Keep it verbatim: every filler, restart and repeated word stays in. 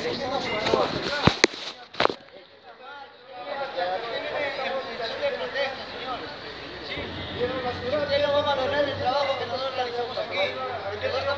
Usted no va a valorar el trabajo que nosotros realizamos aquí.